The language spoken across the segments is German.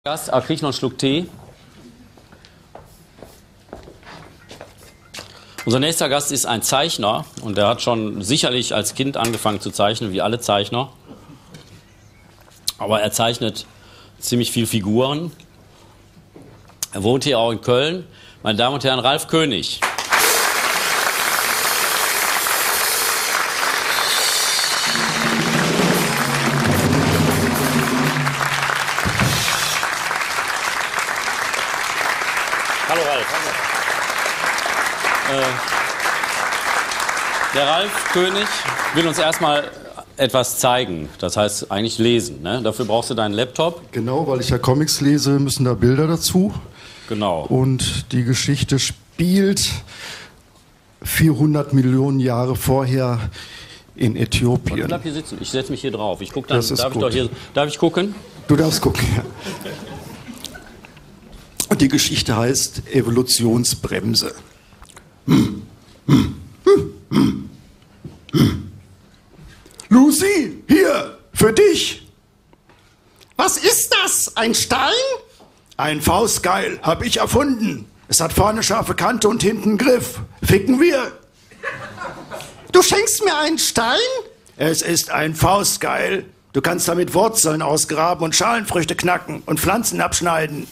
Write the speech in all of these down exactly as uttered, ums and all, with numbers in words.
Gast, ah, krieg ich noch einen Schluck Tee? Unser nächster Gast ist ein Zeichner und der hat schon sicherlich als Kind angefangen zu zeichnen, wie alle Zeichner. Aber er zeichnet ziemlich viel Figuren. Er wohnt hier auch in Köln. Meine Damen und Herren, Ralf König. Hallo Ralf. Äh, der Ralf König will uns erstmal etwas zeigen. Das heißt eigentlich lesen. Ne? Dafür brauchst du deinen Laptop. Genau, weil ich ja Comics lese, müssen da Bilder dazu. Genau. Und die Geschichte spielt vierhundert Millionen Jahre vorher in Äthiopien. Ich bleib hier sitzen. Ich setze mich hier drauf. Ich guck dann. Das ist darf, ich gut. doch hier, darf ich gucken? Du darfst gucken, ja. Und die Geschichte heißt Evolutionsbremse. Hm. Hm. Hm. Hm. Hm. Lucy, hier, für dich. Was ist das? Ein Stein? Ein Faustkeil, hab ich erfunden. Es hat vorne scharfe Kante und hinten Griff. Ficken wir? Du schenkst mir einen Stein? Es ist ein Faustkeil. Du kannst damit Wurzeln ausgraben und Schalenfrüchte knacken und Pflanzen abschneiden.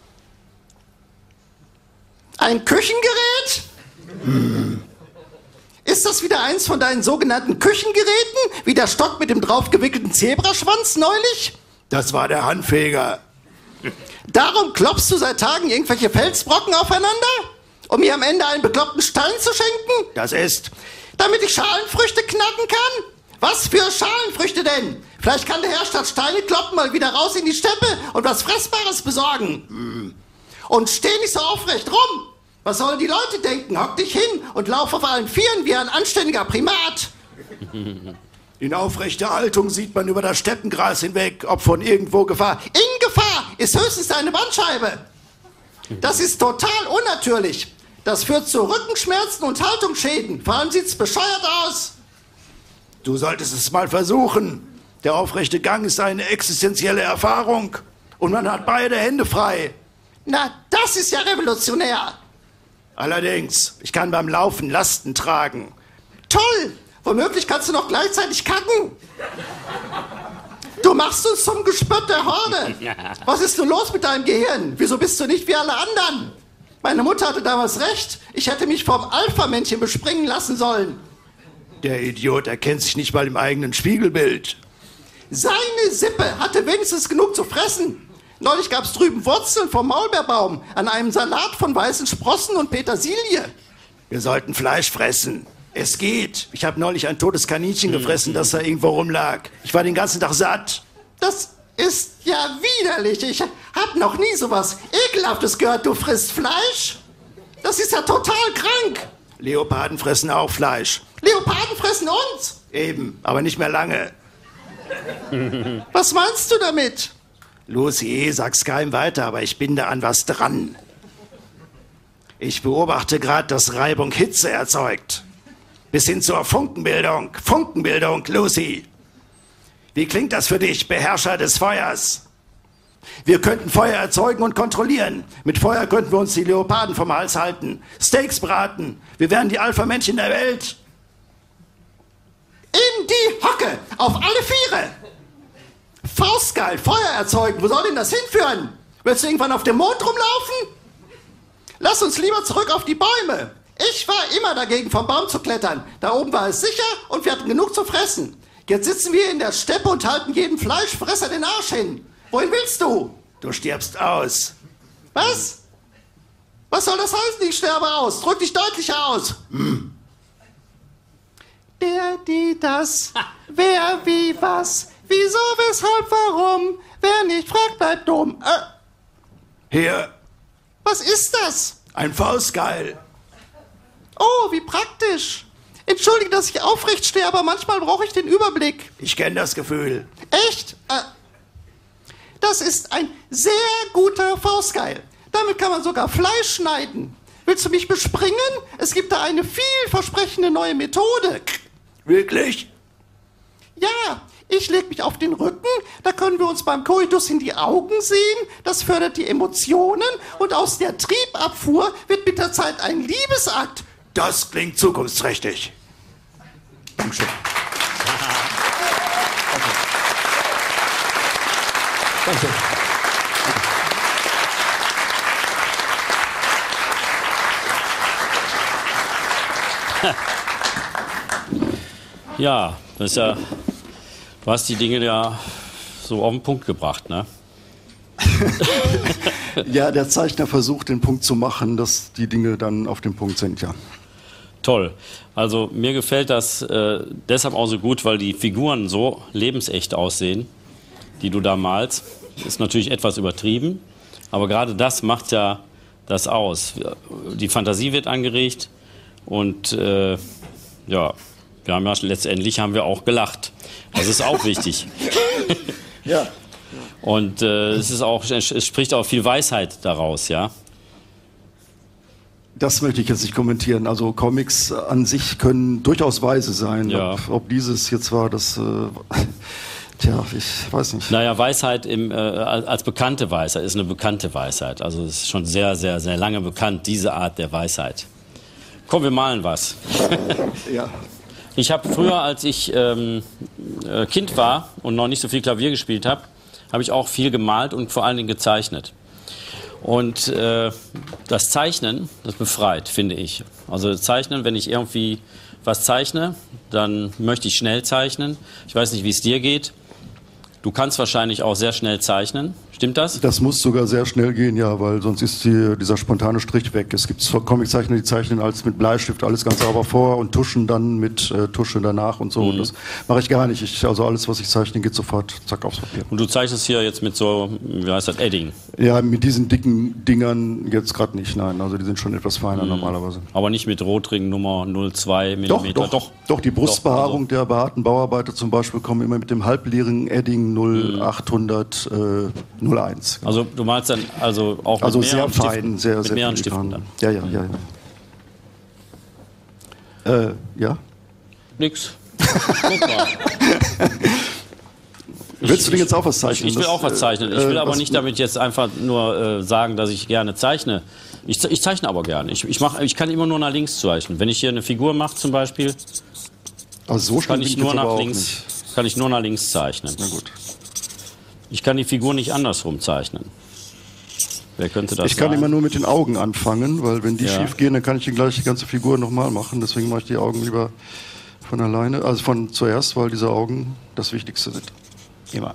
Ein Küchengerät? Hm. Ist das wieder eins von deinen sogenannten Küchengeräten? Wie der Stock mit dem draufgewickelten Zebraschwanz neulich? Das war der Handfeger. Darum klopfst du seit Tagen irgendwelche Felsbrocken aufeinander? Um mir am Ende einen bekloppten Stein zu schenken? Das ist... Damit ich Schalenfrüchte knacken kann? Was für Schalenfrüchte denn? Vielleicht kann der Herr statt Steine kloppen mal wieder raus in die Steppe und was Fressbares besorgen. Hm. Und steh nicht so aufrecht rum. Was sollen die Leute denken? Hock dich hin und lauf auf allen Vieren wie ein anständiger Primat. In aufrechter Haltung sieht man über das Steppengras hinweg, ob von irgendwo Gefahr... In Gefahr ist höchstens deine Bandscheibe. Das ist total unnatürlich. Das führt zu Rückenschmerzen und Haltungsschäden. Vor allem sieht's bescheuert aus. Du solltest es mal versuchen. Der aufrechte Gang ist eine existenzielle Erfahrung. Und man hat beide Hände frei. Na, das ist ja revolutionär. Allerdings, ich kann beim Laufen Lasten tragen. Toll! Womöglich kannst du noch gleichzeitig kacken. Du machst uns zum Gespött der Horde. Was ist nun los mit deinem Gehirn? Wieso bist du nicht wie alle anderen? Meine Mutter hatte damals recht. Ich hätte mich vom Alpha-Männchen bespringen lassen sollen. Der Idiot erkennt sich nicht mal im eigenen Spiegelbild. Seine Sippe hatte wenigstens genug zu fressen. Neulich gab's drüben Wurzeln vom Maulbeerbaum an einem Salat von weißen Sprossen und Petersilie. Wir sollten Fleisch fressen. Es geht. Ich habe neulich ein totes Kaninchen gefressen, das da irgendwo rumlag. Ich war den ganzen Tag satt. Das ist ja widerlich. Ich hab noch nie sowas Ekelhaftes gehört. Du frisst Fleisch? Das ist ja total krank. Leoparden fressen auch Fleisch. Leoparden fressen uns? Eben, aber nicht mehr lange. Was meinst du damit? Lucy, sag's keinem weiter, aber ich bin da an was dran. Ich beobachte gerade, dass Reibung Hitze erzeugt. Bis hin zur Funkenbildung. Funkenbildung, Lucy. Wie klingt das für dich, Beherrscher des Feuers? Wir könnten Feuer erzeugen und kontrollieren. Mit Feuer könnten wir uns die Leoparden vom Hals halten. Steaks braten. Wir wären die Alpha-Männchen der Welt. In die Hocke! Auf alle Viere! Faustgeil, Feuer erzeugen. Wo soll denn das hinführen? Willst du irgendwann auf dem Mond rumlaufen? Lass uns lieber zurück auf die Bäume. Ich war immer dagegen, vom Baum zu klettern. Da oben war es sicher und wir hatten genug zu fressen. Jetzt sitzen wir in der Steppe und halten jedem Fleischfresser den Arsch hin. Wohin willst du? Du stirbst aus. Was? Was soll das heißen, ich sterbe aus? Drück dich deutlicher aus. Hm. Der, die, das. Wer, wie, was. Wieso, weshalb, warum? Wer nicht fragt, bleibt dumm. Äh. Hier. Was ist das? Ein Faustkeil. Oh, wie praktisch. Entschuldige, dass ich aufrecht stehe, aber manchmal brauche ich den Überblick. Ich kenne das Gefühl. Echt? Äh, das ist ein sehr guter Faustkeil. Damit kann man sogar Fleisch schneiden. Willst du mich bespringen? Es gibt da eine vielversprechende neue Methode. Wirklich? Ja, Ich leg mich auf den Rücken, da können wir uns beim Koitus in die Augen sehen, das fördert die Emotionen und aus der Triebabfuhr wird mit der Zeit ein Liebesakt. Das klingt zukunftsträchtig. Dankeschön. Danke. Ja, das ist ja, du hast die Dinge ja so auf den Punkt gebracht, ne? Ja, der Zeichner versucht, den Punkt zu machen, dass die Dinge dann auf dem Punkt sind, ja. Toll. Also mir gefällt das äh, deshalb auch so gut, weil die Figuren so lebensecht aussehen, die du da malst. Ist natürlich etwas übertrieben, aber gerade das macht ja das aus. Die Fantasie wird angeregt und äh, ja, wir haben ja letztendlich haben wir auch gelacht. Das ist auch wichtig. Ja. Und äh, es ist auch, es spricht auch viel Weisheit daraus, ja. Das möchte ich jetzt nicht kommentieren. Also Comics an sich können durchaus weise sein. Ja. Ob, ob dieses jetzt war, das, äh, tja, ich weiß nicht. Naja, Weisheit im, äh, als bekannte Weisheit ist eine bekannte Weisheit. Also es ist schon sehr, sehr, sehr lange bekannt, diese Art der Weisheit. Komm, wir malen was. Ja. Ich habe früher, als ich ähm, äh, Kind war und noch nicht so viel Klavier gespielt habe, habe ich auch viel gemalt und vor allen Dingen gezeichnet. Und äh, das Zeichnen, das befreit, finde ich. Also Zeichnen, wenn ich irgendwie was zeichne, dann möchte ich schnell zeichnen. Ich weiß nicht, wie es dir geht. Du kannst wahrscheinlich auch sehr schnell zeichnen. Stimmt das? Das muss sogar sehr schnell gehen, ja, weil sonst ist die, dieser spontane Strich weg. Es gibt Comiczeichner, die zeichnen als mit Bleistift alles ganz sauber vor und tuschen dann mit äh, Tusche danach und so. Mhm. Und das mache ich gar nicht. Ich, also alles, was ich zeichne, geht sofort zack aufs Papier. Und du zeichnest hier jetzt mit so, wie heißt das, Edding? Ja, mit diesen dicken Dingern jetzt gerade nicht, nein. Also die sind schon etwas feiner Mhm. normalerweise. Aber nicht mit Rotring Nummer null Komma zwei Doch, Millimeter? doch, doch, doch. Die Brustbehaarung Doch, also. der behaarten Bauarbeiter zum Beispiel kommen immer mit dem halbleeren Edding null achthundert äh, null eins. Also du malst dann also auch mit Also sehr mehreren fein, Stiften, sehr, mit sehr mehreren filigran. Stiften dann. Ja, ja, ja. ja. Äh, ja? Nix. Guck mal. Willst du denn jetzt auch was zeichnen? Ich, ich will auch was zeichnen. Ich will äh, aber was- nicht damit jetzt einfach nur äh, sagen, dass ich gerne zeichne. Ich, ze- ich zeichne aber gerne. Ich, ich, mach, ich kann immer nur nach links zeichnen. Wenn ich hier eine Figur mache zum Beispiel, Also so schnell kann bin ich jetzt nur aber nach auch links, nicht. kann ich nur nach links zeichnen. Na gut. Ich kann die Figur nicht andersrum zeichnen. Wer könnte das Ich kann sein? immer nur mit den Augen anfangen, weil wenn die Ja. schief gehen, dann kann ich die gleich die ganze Figur nochmal machen. Deswegen mache ich die Augen lieber von alleine, also von zuerst, weil diese Augen das Wichtigste sind. Immer.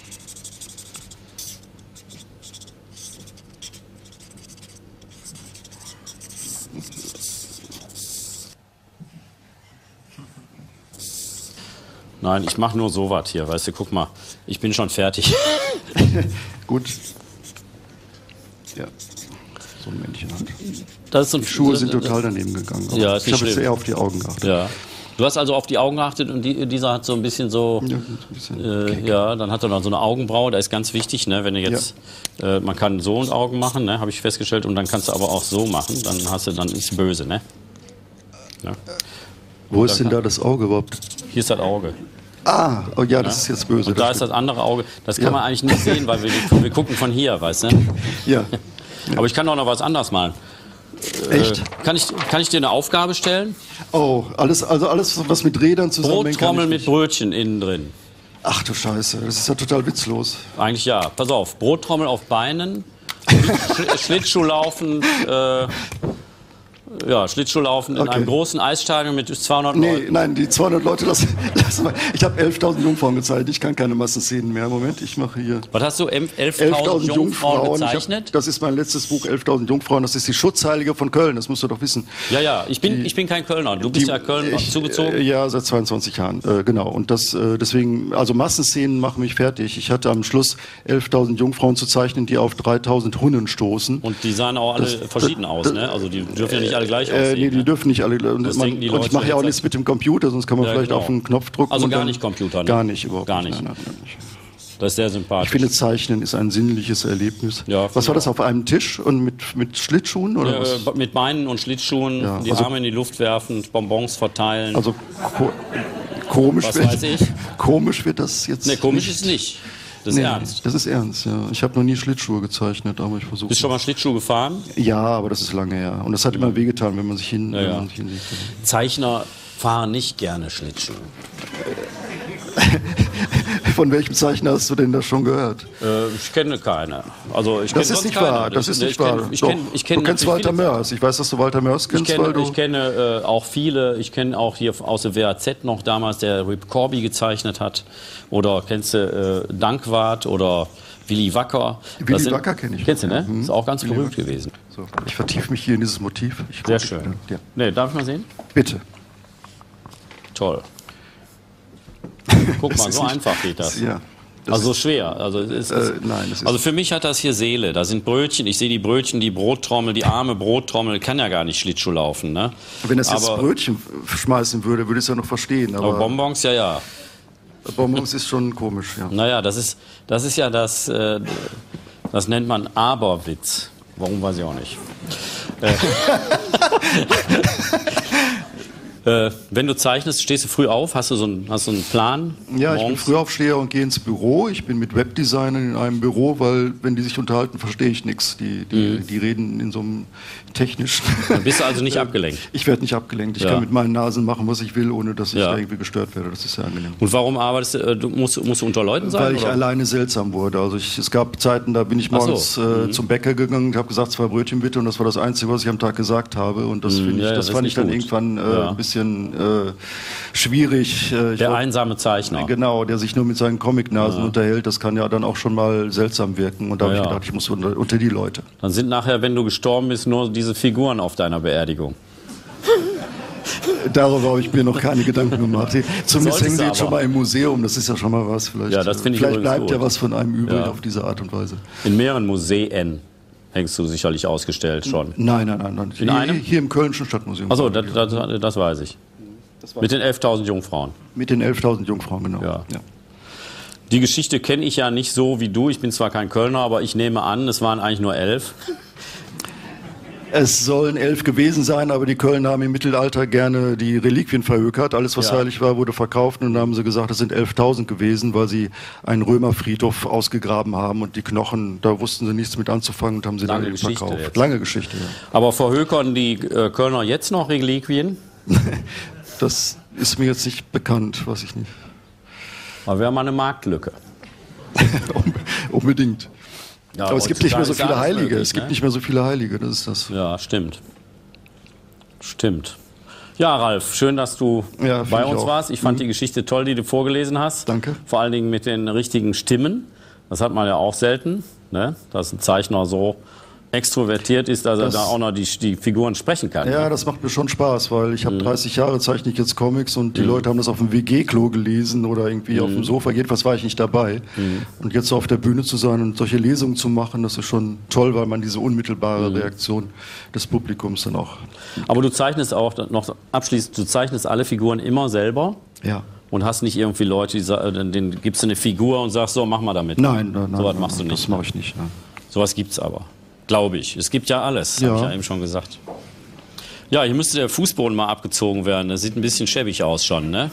Nein, ich mache nur sowas hier, weißt du, guck mal, ich bin schon fertig. Gut. Ja. So ein Männchen halt. Das ist so ein, Die Schuhe sind total daneben gegangen. Aber Ja, ist ich nicht habe jetzt schlimm. eher auf die Augen geachtet. Ja. Du hast also auf die Augen geachtet und die, dieser hat so ein bisschen so, Ja, ein bisschen äh, ja, dann hat er noch so eine Augenbraue, da ist ganz wichtig, ne, wenn du jetzt, äh, man kann so und Augen machen, ne, habe ich festgestellt, und dann kannst du aber auch so machen, dann hast du, dann ist böse, ne. Ja. Wo ist denn da das Auge überhaupt? Hier ist das Auge. Ah, oh ja, das ist jetzt böse. Und da das ist das andere Auge, das kann Ja. man eigentlich nicht sehen, weil wir, wir gucken von hier, weißt du. Ja. Aber ich kann doch noch was anderes malen. Echt? Äh, kann, ich, kann ich dir eine Aufgabe stellen? Oh, alles, also alles, was mit Rädern zusammenhängt. kann Brottrommel ich mit nicht. Brötchen innen drin. Ach du Scheiße, das ist ja total witzlos. Eigentlich ja. Pass auf, Brottrommel auf Beinen, Sch Schlittschuhlaufen, äh, ja, Schlittschuhlaufen in Okay. einem großen Eisstadion mit zweihundert Nee, Leuten. nein, die zweihundert Leute, das, das mal. Ich habe elftausend Jungfrauen gezeichnet, ich kann keine Massenszenen mehr. Moment, ich mache hier Was hast du, elftausend elftausend Jungfrauen Jungfrauen. Ich gezeichnet? hab, das ist mein letztes Buch, elftausend Jungfrauen. Das ist die Schutzheilige von Köln, das musst du doch wissen. Ja, ja, ich bin, ich bin kein Kölner. Du bist Die- ja Köln ich, zugezogen. Äh, ja, seit zweiundzwanzig Jahren, äh, genau. Und das, äh, deswegen, also Massenszenen machen mich fertig. Ich hatte am Schluss elftausend Jungfrauen zu zeichnen, die auf dreitausend Hunnen stoßen. Und die sahen auch alle Das- verschieden das- aus, ne? Also die dürfen ja nicht alle gleich Äh, aussehen. nee, die ne? dürfen nicht alle. Und, Das man, denken die und ich Leute mache ja auch jetzt. nichts mit dem Computer, sonst kann man Ja, vielleicht genau. auf einen Knopf drücken. Also und gar dann, nicht Computer, ne? Gar nicht, überhaupt Gar nicht. nicht. Nein, nein, nein, nicht. Das ist sehr sympathisch. Ich finde, Zeichnen ist ein sinnliches Erlebnis. Ja, Was finde war das, ich auf einem Tisch und mit, mit Schlittschuhen? Oder Äh, was? mit Beinen und Schlittschuhen, Ja, die also- Arme in die Luft werfen, Bonbons verteilen. Also Ko Komisch Was wird, weiß ich? Komisch wird das jetzt. Ne, komisch nicht. ist nicht. Das ist Nee, ernst. Das ist ernst, ja. Ich habe noch nie Schlittschuhe gezeichnet, aber ich versuche. Bist du schon mal Schlittschuh gefahren? Ja, aber das ist lange her. Und das hat immer wehgetan, wenn man sich hin, Ja, wenn ja. man sich hinlegt. Zeichner fahren nicht gerne Schlittschuh. Von welchem Zeichner hast du denn das schon gehört? Äh, ich kenne keine. Also ich Das kenn ist sonst nicht keine. wahr. Das ist ich nicht kenn, wahr. Ich Doch. kenn, ich kenn du kennst natürlich Walter viele- Mörs. Ich weiß, dass du Walter Mörs Ich kennst, weil kenne, du. ich kenne äh, auch viele. Ich kenne auch hier aus der W A Z noch damals, der Rip Corby gezeichnet hat. Oder kennst du äh, Dankwart oder Willy Wacker? Willy Das sind- Wacker kenn ich. Kennst du, ne? Mhm. Ist auch ganz Willy berühmt Wacker. gewesen. So, ich vertiefe mich hier in dieses Motiv. Ich Sehr guck- schön. Ja. Ne, darf ich mal sehen? Bitte. Toll. Guck mal, ist so nicht- einfach geht das. Ja. Das Also ist, schwer. Also, es ist, Äh, nein, es ist- also für mich hat das hier Seele. Da sind Brötchen. Ich sehe die Brötchen, die Brottrommel, die arme Brottrommel kann ja gar nicht Schlittschuh laufen. Ne? wenn das jetzt aber, Brötchen schmeißen würde, würde ich es ja noch verstehen. aber Aber, Bonbons, ja, ja. Bonbons ist schon komisch, ja. Naja, das ist, das ist ja das, äh, das nennt man Aberwitz. Warum, weiß ich auch nicht. Äh, äh, wenn du zeichnest, stehst du früh auf? Hast du so einen, hast du einen Plan? Ja, ich bin morgens? Frühaufsteher und gehe ins Büro. Ich bin mit Webdesignern in einem Büro, weil wenn die sich unterhalten, verstehe ich nichts. Die, die, die reden in so einem technischen. Dann bist du also nicht abgelenkt. Ich werde nicht abgelenkt. Ich Ja. kann mit meinen Nasen machen, was ich will, ohne dass ich Ja. da irgendwie gestört werde. Das ist sehr angenehm. Und warum arbeitest du? äh, Du musst, musst du unter Leuten sein? Weil ich oder? alleine seltsam wurde. Also ich, es gab Zeiten, da bin ich Ach so. morgens äh, zum Bäcker gegangen und habe gesagt, zwei Brötchen bitte. Und das war das Einzige, was ich am Tag gesagt habe. Und das, finde ich, ja, ja, das das fand ist ich dann nicht gut. irgendwann äh, Ja. ein bisschen äh, schwierig. Äh, ich Der wollt- einsame Zeichner. Genau, der sich nur mit seinen Comicnasen unterhält, das kann ja dann auch schon mal seltsam wirken. Und da Ja, habe ich ja. gedacht, ich muss unter, unter die Leute. Dann sind nachher, wenn du gestorben bist, nur diese Figuren auf deiner Beerdigung. Darüber habe ich mir noch keine Gedanken gemacht. Zumindest Solltest hängen sie du jetzt schon aber. mal im Museum, das ist ja schon mal was. Vielleicht, Ja, das finde ich vielleicht übrigens bleibt ja gut. was von einem übrig Ja. auf diese Art und Weise. In mehreren Museen hängst du sicherlich ausgestellt schon. Nein, nein, nein. nein. In hier, einem? hier im Kölnischen Stadtmuseum. Achso, das, das, das weiß ich. Mit den elftausend Jungfrauen. Mit den elftausend Jungfrauen, genau. Ja. Die Geschichte kenne ich ja nicht so wie du. Ich bin zwar kein Kölner, aber ich nehme an, es waren eigentlich nur elf. Es sollen elf gewesen sein, aber die Kölner haben im Mittelalter gerne die Reliquien verhökert. Alles, was Ja. heilig war, wurde verkauft. Und dann haben sie gesagt, es sind elftausend gewesen, weil sie einen Römerfriedhof ausgegraben haben. Und die Knochen, da wussten sie nichts mit anzufangen und haben sie Lange dann Geschichte verkauft. jetzt. Lange Geschichte, ja. Aber verhökern die äh, Kölner jetzt noch Reliquien? Das ist mir jetzt nicht bekannt, weiß ich nicht. Aber wäre mal eine Marktlücke. Unbedingt. Ja, Aber es gibt nicht mehr so heutzutage viele ist alles Heilige. möglich, Es gibt ne? nicht mehr so viele Heilige, das ist das. Ja, stimmt. Stimmt. Ja, Ralf, schön, dass du Ja, find bei ich uns auch. warst. Ich fand die Geschichte toll, die du vorgelesen hast. Danke. Vor allen Dingen mit den richtigen Stimmen. Das hat man ja auch selten, ne? Dass ein Zeichner so extrovertiert ist, dass Das- er da auch noch die, die Figuren sprechen kann. Ja, ne? das macht mir schon Spaß, weil ich habe Mhm. dreißig Jahre zeichne ich jetzt Comics und die Leute haben das auf dem W G-Klo gelesen oder irgendwie auf Mhm. dem Sofa. Jedenfalls war ich nicht dabei. Und jetzt so auf der Bühne zu sein und solche Lesungen zu machen, das ist schon toll, weil man diese unmittelbare Mhm. Reaktion des Publikums dann auch. Aber du zeichnest auch, noch abschließend, du zeichnest alle Figuren immer selber Ja. und hast nicht irgendwie Leute, die sa- denen gibst du eine Figur und sagst, so, mach mal damit. Nein, nein, nein. So was nein, machst du Das nicht. mache ich nicht. Nein. Sowas gibt's aber. Glaube ich. Es gibt ja alles, Ja. habe ich ja eben schon gesagt. Ja, hier müsste der Fußboden mal abgezogen werden. Das sieht ein bisschen schäbig aus schon, ne?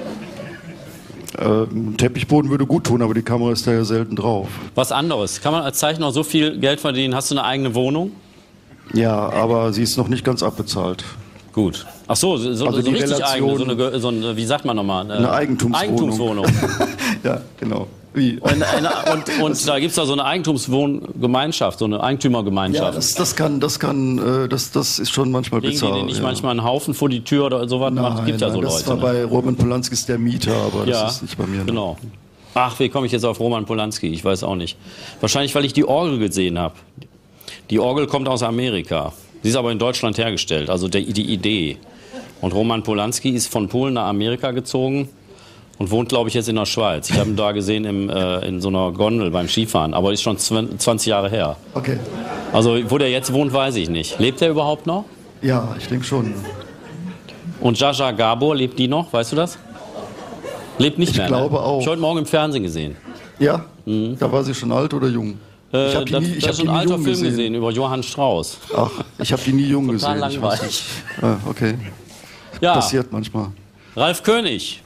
Äh, ein Teppichboden würde gut tun, aber die Kamera ist da ja selten drauf. Was anderes. Kann man als Zeichner so viel Geld verdienen? Hast du eine eigene Wohnung? Ja, aber sie ist noch nicht ganz abbezahlt. Gut. Ach so, so, so, Also so die richtig Relation- eigene, so eine, Ge- so eine, wie sagt man nochmal? Eine Eigentumswohnung. Eigentumswohnung. Ja, genau. Wie? Und, eine, und, und da gibt es da so eine Eigentumswohngemeinschaft, so eine Ja, Eigentümergemeinschaft. das, das kann, das kann, äh, das, das ist schon manchmal Legen die bizarr. denn nicht ja. manchmal einen Haufen vor die Tür oder sowas? Nein, Gibt ja so nein, das Leute. war ne? bei Roman Polanskis der Mieter, aber Ja, das ist nicht bei mir. Ne? genau. Ach, wie komme ich jetzt auf Roman Polanski? Ich weiß auch nicht. Wahrscheinlich, weil ich die Orgel gesehen habe. Die Orgel kommt aus Amerika. Sie ist aber in Deutschland hergestellt, also der, die Idee. Und Roman Polanski ist von Polen nach Amerika gezogen und wohnt, glaube ich, jetzt in der Schweiz. Ich habe ihn da gesehen im, äh, in so einer Gondel beim Skifahren, aber ist schon zwanzig Jahre her. Okay. Also, wo der jetzt wohnt, weiß ich nicht. Lebt er überhaupt noch? Ja, ich denke schon. Und Jaja Gabor, lebt die noch? Weißt du das? Lebt nicht Ich mehr. glaube ne? auch. Ich habe heute Morgen im Fernsehen gesehen. Ja? Da war sie schon alt oder jung? Äh, ich habe die das, nie, ich das hab ist die ein nie alter jung Film gesehen. gesehen über Johann Strauss. Ach, ich habe die nie jung Total gesehen. Ich weiß langweilig. nicht. Ah, okay. Ja, Passiert manchmal. Ralf König,